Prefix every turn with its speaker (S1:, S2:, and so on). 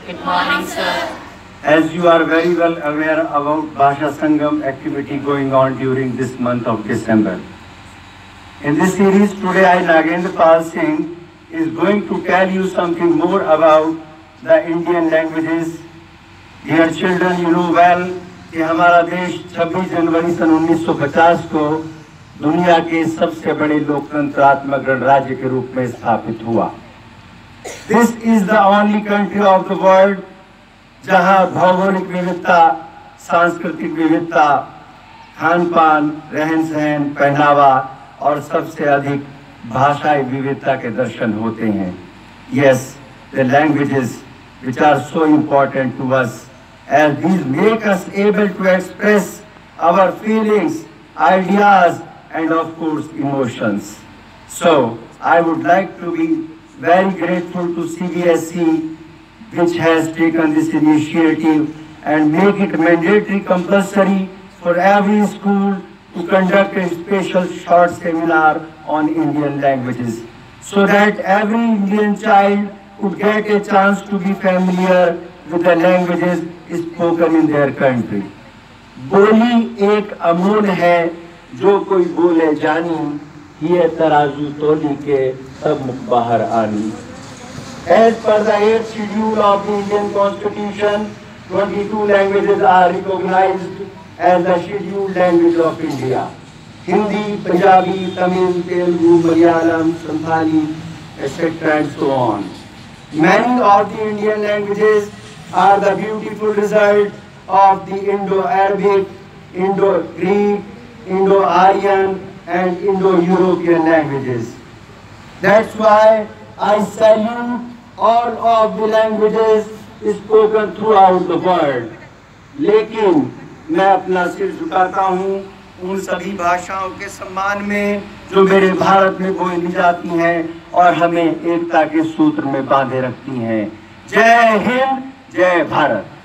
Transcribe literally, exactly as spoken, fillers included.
S1: Good morning, sir.
S2: As you are very well aware about Bhasha Sangam activity going on during this month of December. In this series today, I, Nagendra Pal Singh, is going to tell you something more about the Indian languages. Dear children, you know well कि हमारा देश छब्बीस जनवरी सन उन्नीस सौ पचास को दुनिया के सबसे बड़े लोकतंत्रात्मक गणराज्य के रूप में स्थापित हुआ। This is the only country of the world जहां भौगोलिक विविधता, सांस्कृतिक विविधता, खान-पान, रहन-सहन, पहनावा और सबसे अधिक भाषाई विविधता के दर्शन होते हैं। Yes, the languages which are so important to us, as these make us able to express our feelings, ideas, and of course emotions. So, I would like to be very grateful to C B S E, which has taken this initiative and make it mandatory compulsory for every school to conduct a special short seminar on Indian languages, so that every Indian child could get a chance to be familiar with the languages spoken in their country. बोली एक अमूल है जो कोई बोले जानी, ये तराजू तोली के सब मुख बाहर आनी. As per the eighth schedule of the Indian Constitution, twenty-two languages are recognized as the scheduled language of India. Hindi, Punjabi, Tamil, Telugu, Malayalam, Santhali, et cetera and so on. Many of the Indian languages are the beautiful result of the Indo-Arabic, Indo-Greek, Indo-Aryan and Indo-European languages. That's why I salute all of the languages spoken throughout the world. लेकिन मैं अपना सिर झुकाता हूँ उन सभी भाषाओं के सम्मान में जो मेरे भारत में बोली जाती हैं और हमें एकता के सूत्र में बांधे रखती हैं। जय हिंद, जय भारत।